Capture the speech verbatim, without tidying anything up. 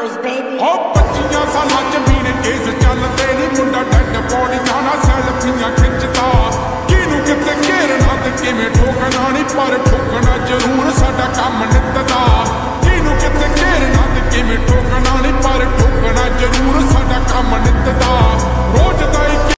ओ पच्चियां सालां च मीने केस चलदे नी मुंडा dad body